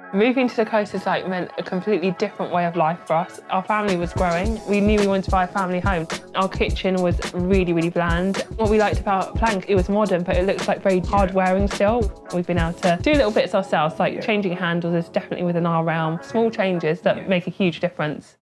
Moving to the coast has meant a completely different way of life for us. Our family was growing. We knew we wanted to buy a family home. Our kitchen was really, really bland. What we liked about Plank, it was modern, but it looks very hard wearing still. We've been able to do little bits ourselves, changing handles is definitely within our realm. Small changes that make a huge difference.